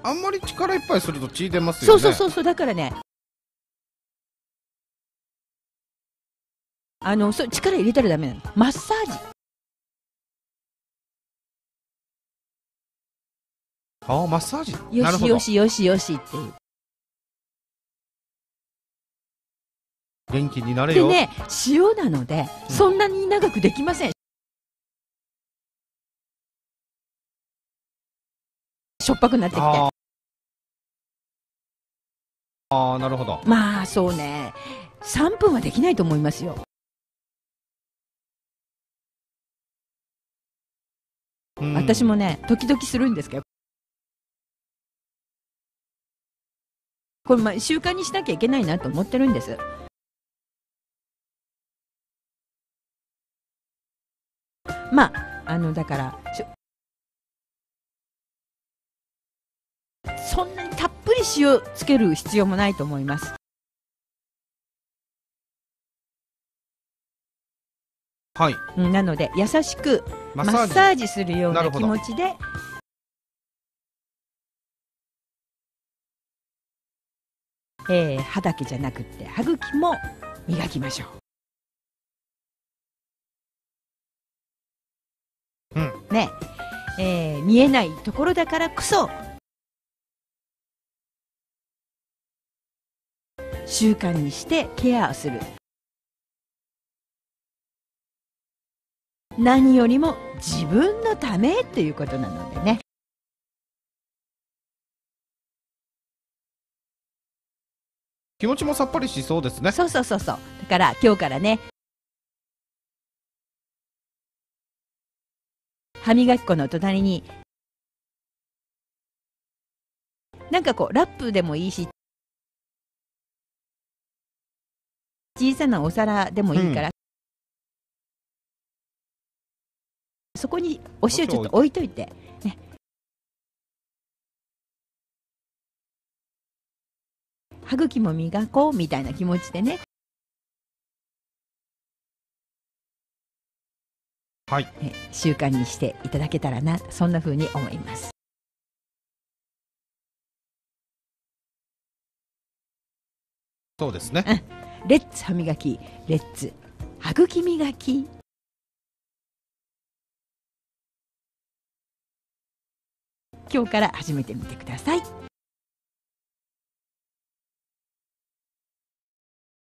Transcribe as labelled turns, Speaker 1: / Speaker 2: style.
Speaker 1: あんまり力いっぱいすると血出ます
Speaker 2: そ
Speaker 1: よね。
Speaker 2: うそうそうそう、だからね、そう力入れたらダメなの。マッサージ。
Speaker 1: ああ、マッサージ。
Speaker 2: よしよ
Speaker 1: なるほど。
Speaker 2: しよしよしっていう。
Speaker 1: 元気になれよ。
Speaker 2: でね、塩なので、そんなに長くできません。しょっぱくなってきて。
Speaker 1: ああ、なるほど。
Speaker 2: まあ、そうね。3分はできないと思いますよ。私もね、時々するんですけど。これ、習慣にしなきゃいけないなと思ってるんです。まあ、だから、そんなにたっぷり塩つける必要もないと思います。
Speaker 1: はい。
Speaker 2: なので、優しくマッサージするような気持ちで、歯だけじゃなくって歯茎も磨きましょう。ね、見えないところだからこそ習慣にしてケアをする。何よりも自分のためっていうことなのでね。
Speaker 1: 気持ちもさっぱりしそうですね。
Speaker 2: そうそうそうそう。だから今日からね、歯磨き粉の隣になんかこうラップでもいいし、小さなお皿でもいいから、そこにお塩ちょっと置いといてね。歯茎も磨こうみたいな気持ちでね、
Speaker 1: はい、
Speaker 2: 習慣にしていただけたらな、そんな風に思います。
Speaker 1: そうですね。
Speaker 2: レッツ歯磨き、レッツ歯茎磨き。今日から始めてみてください。